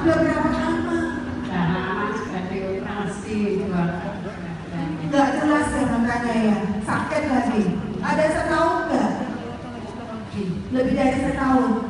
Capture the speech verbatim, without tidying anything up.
Udah berapa lama? Udah lama sudah dioperasi dua kali. Nggak jelas ya makanya ya. Sakit lagi. Ada setahun nggak? Lebih dari setahun.